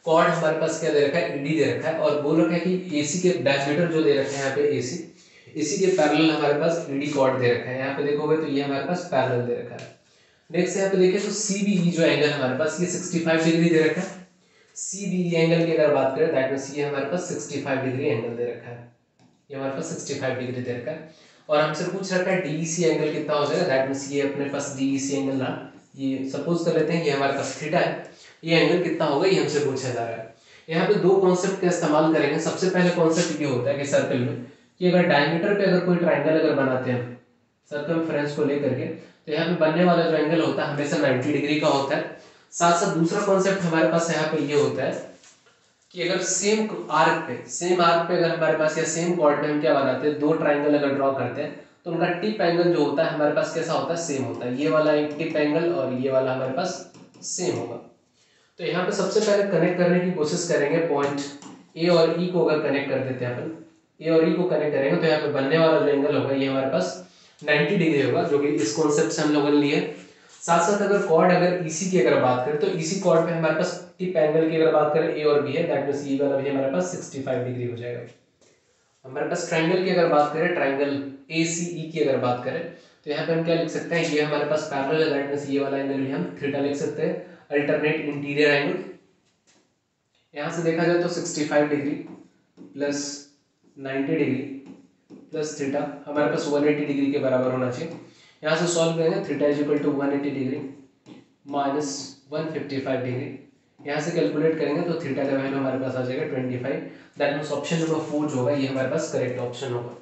Cord हमारे पास क्या दे रखा है, ईडी दे रखा है, और बोल रखा है कि एसी के डायमीटर जो दे रखे हैं यहाँ पे एसी के पैरेलल हमारे पास ईडी कॉर्ड दे रखा है। यहाँ पे देखोगे तो ये हमारे पास पैरेलल दे रखा है। नेक्स्ट यहाँ पे देखिए तो सीबीई जो एंगल हमारे पास ये 65 डिग्री दे रखा है। सीबीई एंगल की अगर बात करें दैट मींस ये हमारे पास 65 डिग्री एंगल दे रखा है, ये हमारे पास 65 डिग्री दे रखा है। और हमसे पूछ रखा है डीईसी एंगल कितना हो जाएगा, दैट मींस ये अपने पास डीईसी एंगल ना, ये सपोज कर लेते हैं ये हमारे पास थीटा है, ये एंगल कितना होगा ये हमसे पूछा जा रहा है। यहाँ पे दो कॉन्सेप्ट का इस्तेमाल करेंगे। सबसे पहले कॉन्सेप्ट ये होता है कि सर्कल में कि अगर डायमीटर पे अगर कोई ट्राइंगल अगर बनाते हैं सर्कमफ्रेंस को लेकर के, तो यहाँ पे बनने वाला जो एंगल होता है हमेशा 90 डिग्री का होता है। साथ साथ दूसरा कॉन्सेप्ट हमारे पास यहाँ पे ये होता है कि अगर सेम आर्क पे अगर हमारे पास या सेम कॉर्ड में हम क्या बनाते हैं, दो ट्राइंगल अगर ड्रॉ करते हैं तो उनका टिप एंगल जो होता है हमारे पास कैसा होता है, सेम होता है। ये वाला एक टिप एंगल और ये वाला हमारे पास सेम होगा। तो यहाँ पे सबसे पहले कनेक्ट करने की कोशिश करेंगे पॉइंट ए और ई को अगर कनेक्ट कर देते हैं अपन, ए और ई को कनेक्ट करेंगे तो यहाँ पे बनने वाला जो एंगल होगा ये हमारे पास 90 डिग्री होगा, जो कि इस कॉन्सेप्ट से हम लोगों ने लिए। साथ साथ अगर कॉर्ड अगर ईसी की अगर बात करें तो ईसी कॉर्ड पे हमारे पास टिप एंगल की अगर बात करें ए और बी है, दैट मींस ये वाला भी हमारे पास 65 डिग्री हो जाएगा। हमारे पास ट्राइंगल की अगर बात करें, ट्राइंगल एसीई की अगर बात करें तो यहाँ पे हम क्या लिख सकते हैं, ये हमारे पास पैरेलल है, दैट मींस ये वाला एंगल भी हम थीटा लिख सकते हैं, अल्टरनेट इंटीरियर एंगल। यहाँ से देखा जाए तो 65 degree plus 90 degree plus theta हमारे पास 180 डिग्री के बराबर होना चाहिए। यहाँ से सॉल्व करेंगे, theta is equal to 180 degree minus 155 degree. यहाँ से कैलकुलेट करेंगे तो थीटा का वैल्यू हमारे पास आ जाएगा 25। दैट मींस ऑप्शन नंबर 4 जो होगा ये हमारे पास करेक्ट ऑप्शन होगा।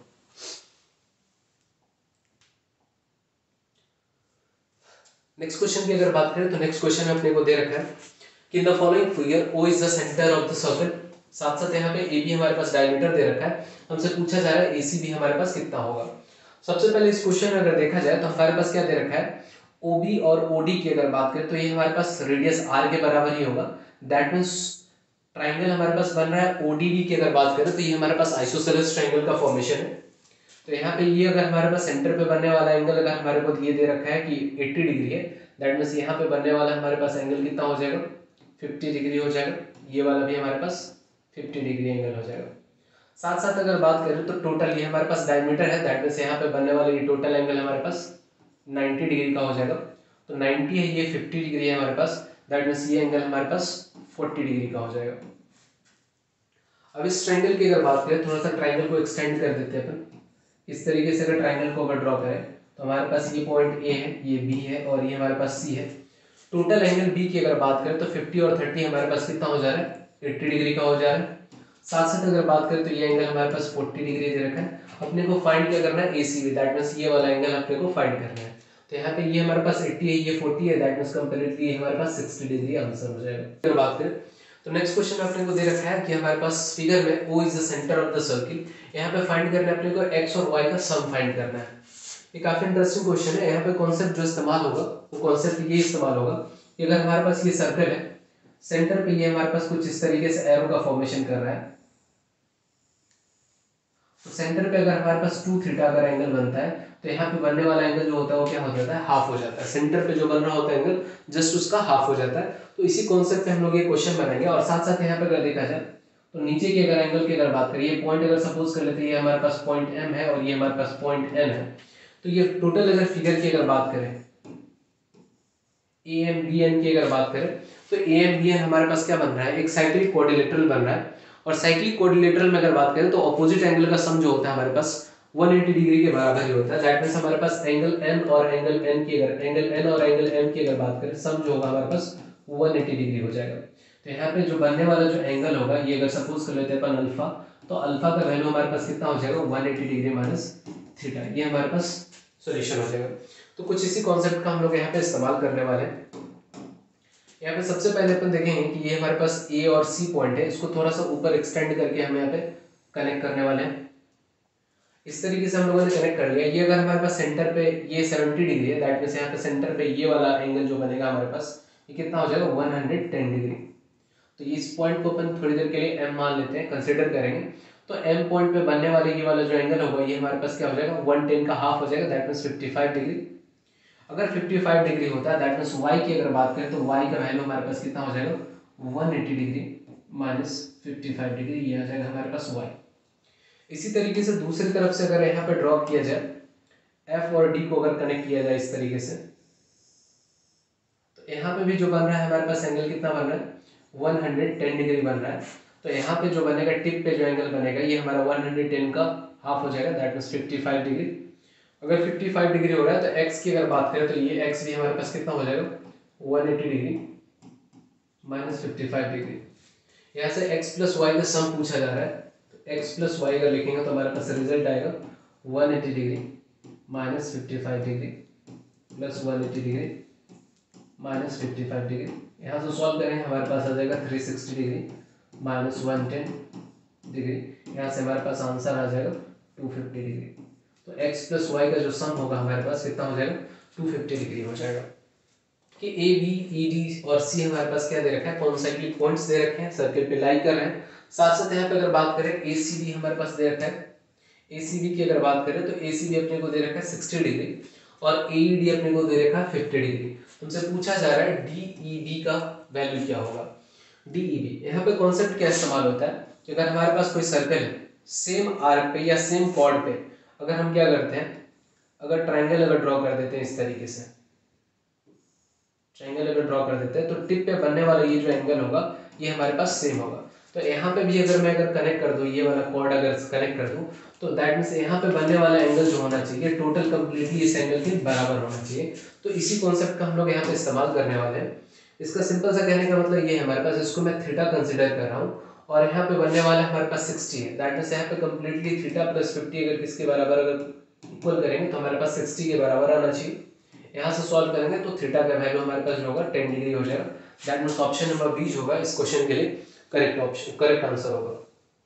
नेक्स्ट क्वेश्चन की अगर बात करें तो नेक्स्ट क्वेश्चन में अपने को दे रखा है कि in the following figure O is the centre of the circle. साथ साथ यहाँ पे ए बी हमारे पास डायमीटर दे रखा है, हमसे पूछा जा रहा है एसी भी हमारे पास कितना होगा। सबसे पहले इस क्वेश्चन में अगर देखा जाए तो हमारे पास क्या दे रखा है, ओबी और ओडी की अगर बात करें तो ये हमारे पास रेडियस आर के बराबर ही होगा। दैट मींस ट्राइंगल हमारे पास बन रहा है ओडीबी की अगर बात करें तो ये हमारे पास आइसोसेलेस ट्राइंगल का फॉर्मेशन है। तो यहाँ पे ये अगर हमारे पास सेंटर पे बनने वाला एंगल अगर हमारे को ये दे रखा है कि 80 डिग्री है, दैट मींस यहाँ पे बनने वाला हमारे पास एंगल कितना हो जाएगा, 50 डिग्री हो जाएगा। ये वाला भी हमारे पास 50 डिग्री एंगल हो जाएगा। साथ साथ अगर बात करें तो टोटल ये हमारे पास डायमीटर है, दैट मींस यहाँ पे बनने वाला ये टोटल एंगल हमारे पास 90 डिग्री का हो जाएगा। तो 90 है, ये 50 डिग्री है हमारे पास, दैट मींस ये एंगल हमारे पास 40 डिग्री का हो जाएगा। अब इस ट्राइंगल की अगर बात करें, थोड़ा सा ट्राइंगल को एक्सटेंड कर देते हैं अपन। इस तरीके से अगर ट्राइंगल को अगर ड्रॉ करें तो हमारे पास ये पॉइंट ए है, ये बी है और ये हमारे पास सी है। टोटल एंगल बी की अगर बात करें तो 50 और 30 हमारे पास कितना हो जा रहा है, 80 डिग्री का हो जा रहा है। साथ साथ अगर बात करें तो ये एंगल हमारे पास 40 डिग्री दे रखा है। अपने को फाइंड क्या करना है, एसी भी, दैट मींस ये वाला एंगल अपने को फाइंड करना है। तो यहाँ पे ये हमारे पास 80 है, ये 40 है, दैट मींस कंपैरेटिवली ये हमारे पास 60 डिग्री आंसर हो जाएगा। अगर बात करें तो नेक्स्ट क्वेश्चन में अपने को दे रखा है कि हमारे पास फिगर में O is the centre of the circle. यहाँ पे फाइंड करना है अपने को x और y का सम फाइंड करना है। ये काफी इंटरेस्टिंग क्वेश्चन है। यहाँ पे कॉन्सेप्ट जो इस्तेमाल होगा वो कॉन्सेप्ट ये इस्तेमाल होगा कि अगर हमारे पास ये सर्कल है, सेंटर पे ये हमारे पास कुछ इस तरीके से एरो का फॉर्मेशन कर रहा है, तो सेंटर पे अगर हमारे पास 2 थीटा अगर एंगल बनता है तो यहाँ पे बनने वाला एंगल जो होता है वो क्या हो जाता है, हाफ हो जाता है। सेंटर पे जो बन रहा होता है एंगल जस्ट उसका हाफ हो जाता है। तो इसी कॉन्सेप्ट पे हम लोग ये क्वेश्चन बनाएंगे। और साथ साथ यहाँ पे अगर देखा जाए तो नीचे के अगर एंगल की अगर बात करें, ये पॉइंट अगर सपोज कर लेते हैं ये हमारे पास पॉइंट एम है और ये हमारे पास पॉइंट एन है, तो ये टोटल अगर फिगर की अगर बात करें ए एम बी एन की अगर बात करें तो ए एम बी एन हमारे पास क्या बन रहा है, एक साइक्लिक क्वाड्रिलेटरल बन रहा है। और साइक्लिक क्वाड्रिलेटरल में अगर बात करें तो ऑपोजिट एंगल का सम जो होता है हमारे पास 180 डिग्री के बराबर ही होता है। दैट मींस हमारे पास एंगल एन और एंगल एन की अगर बात करें सम जो होगा हमारे पास 180 डिग्री हो जाएगा। तो यहाँ पे जो बनने वाला जो एंगल होगा ये अगर सपोज कर लेते हैं अपन अल्फा, तो अल्फा का वैल्यू हमारे पास कितना हो जाएगा, 180 डिग्री माइनस थीटा। ये हमारे पास सॉल्यूशन हो जाएगा। तो कुछ इसी कॉन्सेप्ट का हम लोग यहाँ पे इस्तेमाल करने वाले हैं। यहाँ पे सबसे पहले अपन देखेंगे कि ये हमारे पास ए और सी पॉइंट है, इसको थोड़ा सा ऊपर एक्सटेंड करके हम यहाँ पे कनेक्ट करने वाले हैं। इस तरीके से हम लोगों ने कनेक्ट कर लिया। ये अगर हमारे पास सेंटर पे ये 70 डिग्री है, दैट मींस यहाँ पे सेंटर पे ये वाला एंगल जो बनेगा हमारे पास ये कितना हो जाएगा, 110 डिग्री। तो इस पॉइंट को अपन थोड़ी देर के लिए एम मान लेते हैं, कंसिडर करेंगे। तो एम पॉइंट पे बनने वाले ये वाला जो एंगल होगा ये हमारे पास क्या हो जाएगा, 110 का हाफ हो जाएगा, दैट मींस 55 डिग्री। अगर 55 डिग्री होता है दैट मींस y की अगर बात करें तो y का वैल्यू हमारे पास कितना हो जाएगा, 180 डिग्री। माइनस 55 डिग्री, ये आ जाएगा हमारे पास y। इसी तरीके से दूसरी तरफ से अगर यहाँ पे ड्रॉ किया जाए, f और d को अगर कनेक्ट किया जाए इस तरीके से, तो यहाँ पे भी जो बन रहा है हमारे पास एंगल कितना बन रहा है, 110 डिग्री बन रहा है। तो यहाँ पे जो बनेगा टिप पे जो एंगल बनेगा ये हमारा 110 का हाफ हो जाएगा, दैट मीन्स 55 डिग्री। अगर 55 डिग्री हो रहा है तो x की अगर बात करें तो ये x भी हमारे पास कितना हो जाएगा, 180 डिग्री माइनस 55 डिग्री। यहाँ से x प्लस वाई का सम पूछा जा रहा है, तो x प्लस वाई अगर लिखेंगे तो हमारे पास रिजल्ट आएगा 180 degree minus 55 degree plus 180 degree minus 55 degree. यहाँ से सॉल्व करेंगे हमारे पास आ जाएगा 360 डिग्री माइनस 110 डिग्री। यहाँ से हमारे पास आंसर आ जाएगा 250 डिग्री। तो x प्लस वाई का जो सम होगा हमारे पास कितना हो जाएगा, 250 डिग्री हो जाएगा। कि ए बी ई डी और सी हमारे पास क्या दे रखा है, कॉन्सेंट्रिक पॉइंट्स दे रखे हैं, सर्किल पे लाई कर रहे हैं। साथ साथ यहाँ पे अगर बात करें ए सी बी हमारे पास दे रखा है, ए सी बी की अगर बात करें तो ए सी बी अपने को दे रखा है 60 डिग्री और ए ई डी अपने को दे रखा है 50 डिग्री। तुमसे पूछा जा रहा है डी ई बी का वैल्यू क्या होगा। डी ई बी यहाँ पे कॉन्सेप्ट क्या इस्तेमाल होता है कि अगर हमारे पास कोई सर्कल है सेम आर्क पे या सेम कॉर्ड पे, अगर हम क्या करते हैं, अगर ट्राइंगल अगर ड्रॉ कर देते हैं इस तरीके से, ट्राइंगल अगर ड्रॉ कर देते हैं तो टिप पे बनने वाला ये जो एंगल होगा ये हमारे पास सेम होगा। तो यहाँ पे भी अगर मैं अगर कनेक्ट कर दूँ, ये वाला कॉर्ड अगर कनेक्ट कर दूँ तो दैट मीन्स यहाँ पे बनने वाला एंगल जो होना चाहिए टोटल कंप्लीटली इस एंगल के बराबर होना चाहिए। तो इसी कॉन्सेप्ट का हम लोग यहाँ पे इस्तेमाल करने वाले हैं। इसका सिंपल सा कहने का मतलब ये हमारे पास, इसको मैं थीटा कंसिडर कर रहा हूँ और यहाँ पे बनने वाला हमारे पास 60 है, दैट मीन्स यहाँ पे कंप्लीटली थीटा प्लस 50 अगर किसके बराबर अगर इक्वल करेंगे तो हमारे पास 60 के बराबर आना चाहिए। यहाँ से सॉल्व करेंगे तो थीटा का वैल्यू हमारे पास जो होगा 10 डिग्री हो जाएगा। That means option number B जो होगा इस क्वेश्चन के लिए करेक्ट ऑप्शन, करेक्ट आंसर होगा।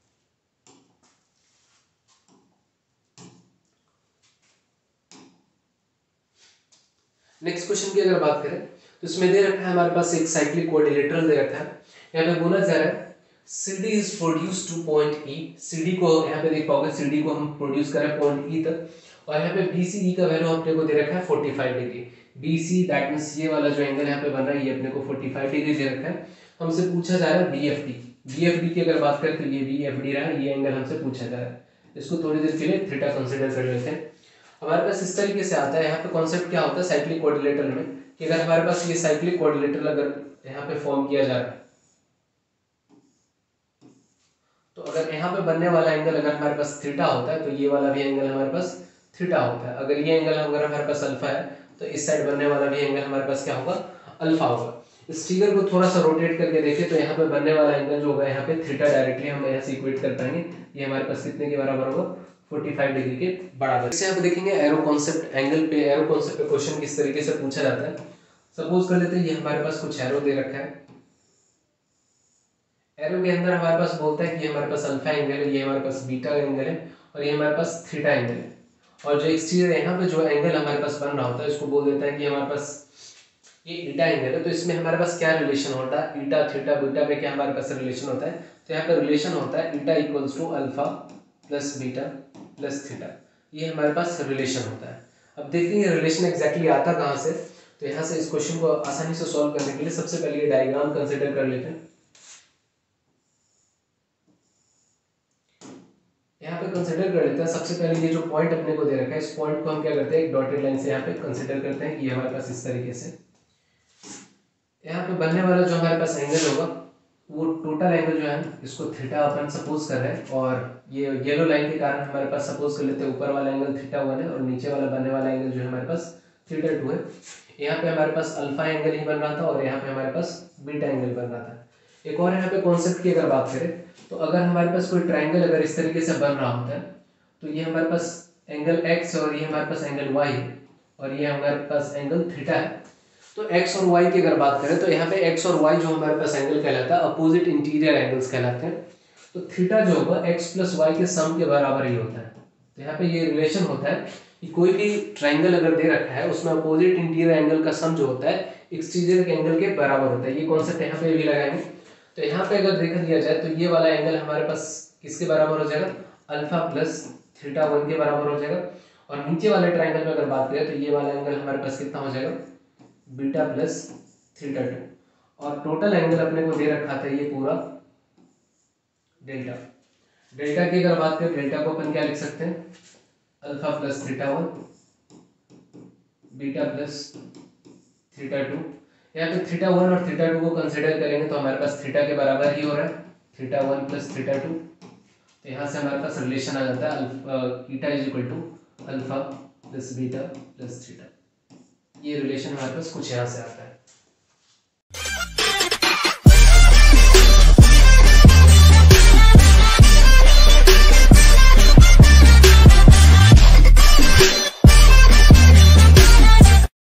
नेक्स्ट क्वेश्चन की अगर बात करें तो इसमें दे रखा है हमारे पास एक साइक्लिक क्वाड्रिलेटरल दे रखा है। यहाँ पे बोला जा रहा है CD is produce to point E। CD को यहाँ पे देख पाओगे, CD को हम प्रोड्यूस करें पॉइंट E तक, और यहाँ पे BCE का वैल्यू अपने को दे रखा है 45 डिग्री। BC दैट मींस ये वाला जो एंगल यहाँ पे बन रहा है ये अपने को 45 डिग्री दे रखा है। हमसे पूछा जा रहा है BFD। BFD की अगर बात करें तो ये BFD रहा है, ये एंगल हमसे पूछा जा रहा है। इसको थोड़ी देर के लिए थीटा कंसिडर कर लेते हैं। हमारे पास इस तरीके से आता है। यहाँ पे कॉन्सेप्ट क्या होता है साइक्लिक क्वाड्रिलेटरल में, कि अगर हमारे पास ये साइक्लिक क्वाड्रिलेटरल अगर यहाँ पे फॉर्म किया जा रहा है तो अगर यहाँ पे बनने वाला एंगल अगर हमारे पास थीटा होता है तो ये वाला भी एंगल हमारे पास थीटा होता है। अगर ये एंगल अगर हमारे पास अल्फा है तो इस साइड बनने वाला भी एंगल हमारे पास क्या होगा, अल्फा होगा। इस फिगर को थोड़ा सा रोटेट करके देखें तो यहाँ पे बनने वाला एंगल जो होगा यहाँ पे थीटा डायरेक्टली हम यहाँ से इक्वेट कर पाएंगे, ये हमारे पास कितने के बराबर होगा, 45 डिग्री के बराबर। इसे आप देखेंगे एरो कॉन्सेप्ट एंगल पे, एरो कॉन्सेप्ट पे क्वेश्चन किस तरीके से पूछा जाता है। सपोज कर लेते हैं ये हमारे पास कुछ एरो दे रखा है, एरो के अंदर हमारे पास बोलता है कि ये हमारे पास अल्फा एंगल है, ये हमारे पास बीटा एंगल है और ये हमारे पास थीटा एंगल है। और जो एक्सटीरियर यहाँ पे जो एंगल हमारे पास बन रहा होता है इसको बोल देता है कि हमारे पास ये ईटा एंगल है। तो इसमें हमारे पास क्या रिलेशन होता है, ईटा थीटा बीटा में क्या हमारे पास रिलेशन होता है, तो यहाँ पे रिलेशन होता है eta equals to alpha plus beta plus theta, ये हमारे पास रिलेशन होता है। अब देखेंगे रिलेशन एग्जैक्टली आता कहाँ से। तो यहाँ से इस क्वेश्चन को आसानी से सॉल्व करने के लिए सबसे पहले ये डायग्राम कंसिडर कर लेते हैं। यहाँ पे कंसिडर कर लेते हैं। सबसे पहले ये जो पॉइंट अपने को दे रखा है इस पॉइंट को हम क्या करते हैं, एक डॉटेड लाइन से यहाँ पे कंसिडर करते हैं कि ये हमारे पास इस तरीके से यहाँ पे बनने वाला जो हमारे पास एंगल होगा वो टोटल एंगल जो है इसको थीटा अपन सपोज कर रहे हैं, और ये येलो लाइन के कारण हमारे पास सपोज कर लेते हैं ऊपर वाला एंगल थीटा 1 है और नीचे वाला बनने वाला एंगल जो है हमारे पास थीटा 2 है। यहाँ पे हमारे पास अल्फा एंगल ही बन रहा था और यहाँ पे हमारे पास बीटा एंगल बन रहा था। एक और यहाँ पे कॉन्सेप्ट की अगर बात करें तो अगर हमारे पास कोई ट्राइंगल अगर इस तरीके से बन रहा होता है तो ये हमारे पास एंगल x और ये हमारे पास एंगल y है और ये हमारे पास एंगल थीटा है। तो x और y की अगर बात करें तो यहाँ पे x और y जो हमारे पास एंगल कहलाता है अपोजिट इंटीरियर एंगल्स कहलाते हैं। तो थीटा जो होगा x प्लस वाई के सम के बराबर ही होता है। तो यहाँ पे ये रिलेशन होता है कि कोई भी ट्राइंगल अगर दे रखा है उसमें अपोजिट इंटीरियर एंगल का सम जो होता है एक्सटीरियर एंगल के बराबर होता है। ये कॉन्सेप्ट यहाँ पे भी लगाएंगे। तो यहाँ पे अगर देखा दिया जाए तो ये वाला एंगल हमारे पास किसके बराबर हो जाएगा, अल्फा प्लस थीटा 1 के बराबर हो जाएगा। और नीचे वाले ट्राइंगल में अगर बात करें तो ये वाला एंगल हमारे पास कितना हो जाएगा, बीटा प्लस थीटा 2। और टोटल एंगल अपने को दे रखा था ये पूरा डेल्टा। डेल्टा की अगर बात करें, डेल्टा को अपन क्या लिख सकते हैं, alpha plus theta 1 beta plus theta 2। यहाँ पे थीटा 1 और थीटा 2 को कंसिडर करेंगे तो हमारे पास थीटा के बराबर ही हो रहा है, थीटा 1 प्लस थीटा 2। तो यहाँ से हमारे पास रिलेशन आ जाता है eta is equal to alpha plus beta plus theta. ये रिलेशन हमारे पास कुछ यहाँ से आता है।